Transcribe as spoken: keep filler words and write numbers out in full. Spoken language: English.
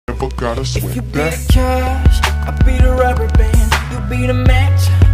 Never gotta sweat If you be that. the cash, I'll be the rubber band. You be the match,